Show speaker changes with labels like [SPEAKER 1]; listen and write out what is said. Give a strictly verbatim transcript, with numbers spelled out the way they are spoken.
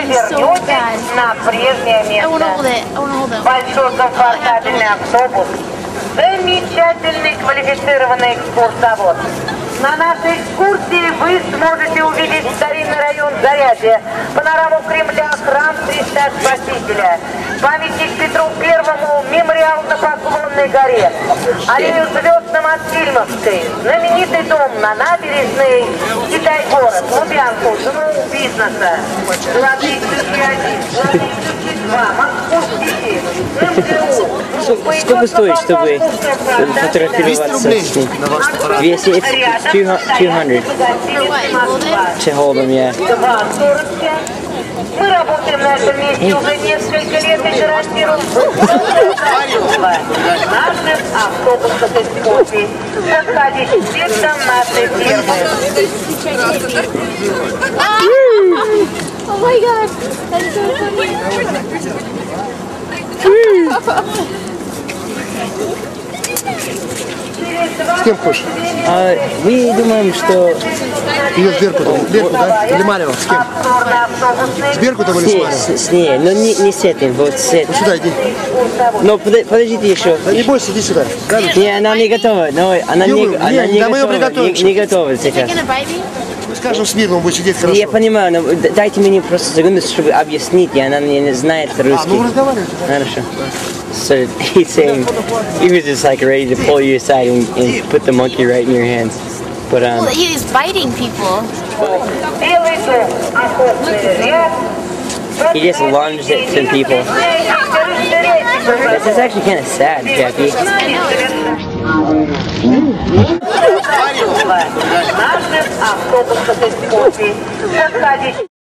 [SPEAKER 1] вернетесь на прежнее место. Большой комфортабельный автобус. Замечательный квалифицированный экскурсовод. На нашей экскурсии вы сможете увидеть старинный район Зарядье, панораму Кремля, храм Христа Спасителя, памятник Петру Первому, мемориал на Поклонной горе, аллею звезд на Мосфильмовской, знаменитый дом на набережной, Китай-город, Лубянку, жену бизнеса, Золотые цифры один, Золотые цифры два, Москву-Сити, МГУ.
[SPEAKER 2] Сколько стоит, чтобы фотографироваться с ним? двести, it's two hundred. To hold them, yeah.
[SPEAKER 1] Мы работаем на этом месте уже несколько лет и гарантируем наших автобусных экскурсий. Подходите к текстам нашей фирмы.
[SPEAKER 3] Oh my god, that's so funny.
[SPEAKER 4] С кем хочешь?
[SPEAKER 2] А, мы думаем, что...
[SPEAKER 4] Ее с Беркутом. Беркут, да? Или Марева? С кем? С Беркутом или с Марева?
[SPEAKER 2] С, с ней, но не, не с этим, вот с этим.
[SPEAKER 4] Ну сюда иди.
[SPEAKER 2] Но под, подождите еще.
[SPEAKER 4] Да не бойся, иди сюда. Да,
[SPEAKER 2] не, она не готова. Но она не,
[SPEAKER 4] не,
[SPEAKER 2] она
[SPEAKER 4] не,
[SPEAKER 2] не,
[SPEAKER 4] да
[SPEAKER 2] готова, не, не готова сейчас.
[SPEAKER 4] Мы скажем смирно, он будет сидеть хорошо.
[SPEAKER 2] Я понимаю, но дайте мне просто секунду, чтобы объяснить, и она не знает русский.
[SPEAKER 4] А, ну разговаривайте.
[SPEAKER 2] Хорошо. So he's saying he was just like ready to pull you aside and, and put the monkey right in your hands. But um
[SPEAKER 3] well, he's biting people.
[SPEAKER 2] He just lunged at some people. This is actually kind of sad, Jackie.
[SPEAKER 1] Наших автобусных экскурсий. Подходите.